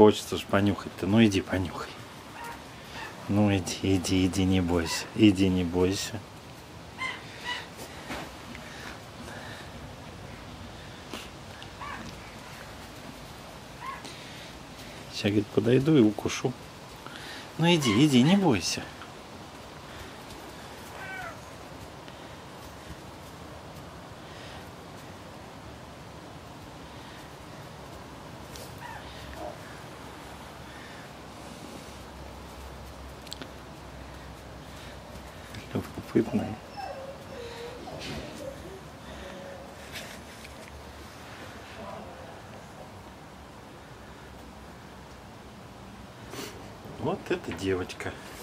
хочется ж понюхать-то. Ну иди понюхай. Ну иди, не бойся. Иди, не бойся. Сейчас, говорит, подойду и укушу. Ну иди, не бойся. Любопытная. Вот эта девочка.